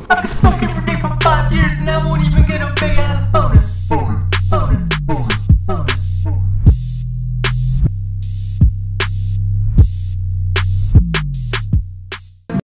I've been smoking every day for 5 years and I won't even get a big ass